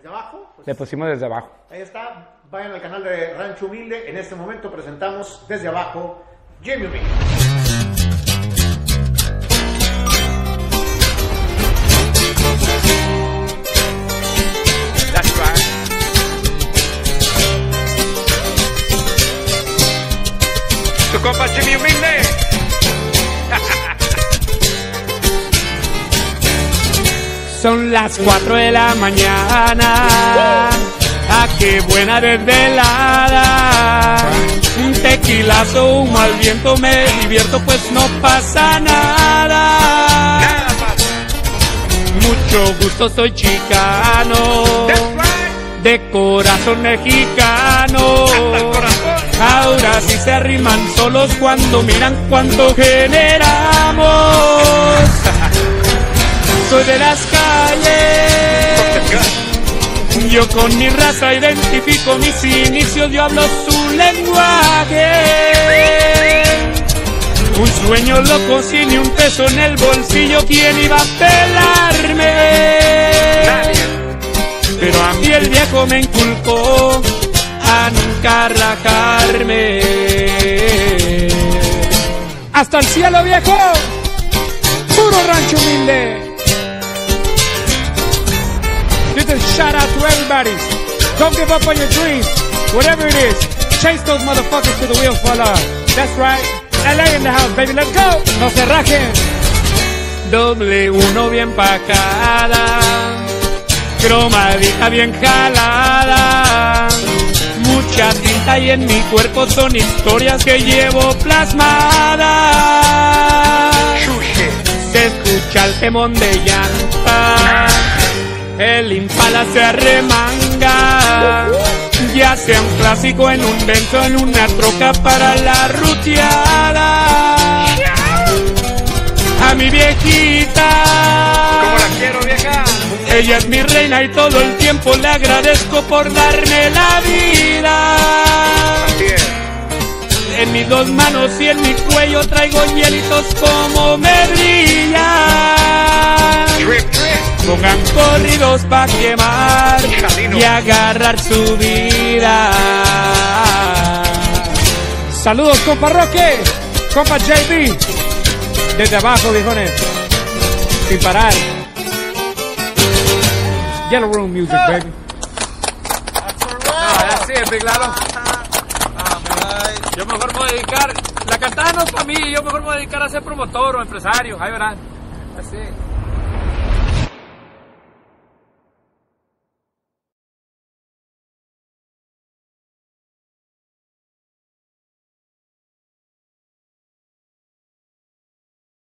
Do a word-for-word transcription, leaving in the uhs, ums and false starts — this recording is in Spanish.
desde abajo. Pues, le pusimos desde abajo. Ahí está, vayan al canal de Rancho Humilde. En este momento presentamos desde abajo Jimmy Humilde. That's right. Tu compa Jimmy Humilde. Son las cuatro de la mañana. Ah, qué buena desvelada. Un tequilazo, un mal viento, me divierto pues no pasa nada. Mucho gusto, soy chicano, de corazón mexicano. Ahora sí se arriman solos cuando miran cuánto generamos. Soy de las calles, yo con mi raza identifico mis inicios, yo hablo su lenguaje. Un sueño loco sin ni un peso en el bolsillo, ¿quién iba a pelarme? Pero a mí el viejo me inculcó a nunca rajarme. ¡Hasta el cielo, viejo! ¡Puro Rancho Humilde! This is shout out to everybody. Don't give up on your dreams. Whatever it is, chase those motherfuckers till the wheels fall off. That's right. L A in the house, baby. Let's go. No se rajen. Doble uno bien pacada. Cromadita bien jalada. Mucha tinta y en mi cuerpo son historias que llevo plasmadas. Se escucha el temón de llanta. El Impala se arremanga, ya sea un clásico en un vento, en una troca para la ruteada. A mi viejita, ¿cómo la quiero, vieja? Ella es mi reina y todo el tiempo le agradezco por darme la vida. Así es. En mis dos manos y en mi cuello traigo hielitos como me brillan. Drip, drip. Pongan corridos pa' quemar Jalino. y agarrar su vida. Saludos, compa Roque, compa J B. Desde abajo, viejones, sin parar. Yellow Room music, baby. No, así es, Big Lalo. Yo mejor me voy a dedicar, la cantada no es para mí, yo mejor me voy a dedicar a ser promotor o empresario, ahí verán. Así.